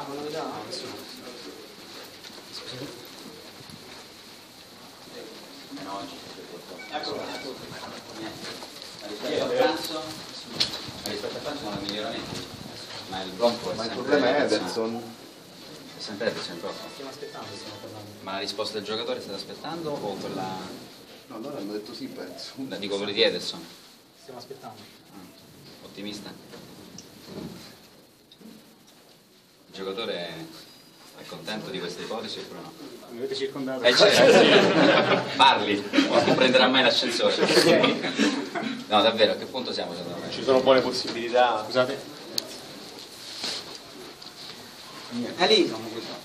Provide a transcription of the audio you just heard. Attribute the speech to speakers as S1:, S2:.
S1: novità?
S2: No, oggi ecco. Rispetto a pranzo sono miglioramenti, ma il blocco
S3: Ma il problema è Ederson.
S2: È sempre Ederson il blocco.
S1: Stiamo aspettando, stiamo parlando.
S2: Ma la risposta del giocatore state aspettando o quella...
S3: No, loro hanno detto sì, penso.
S2: Dico quello di Ederson?
S1: Stiamo aspettando.
S2: Ottimista? Il giocatore è contento di questa ipotesi oppure no?
S1: Mi avete circondato.
S2: Certo. Parli, non prenderà mai l'ascensore. No, davvero, a che punto siamo secondo me?
S4: Ci sono buone possibilità.
S1: Scusate.
S2: Lì.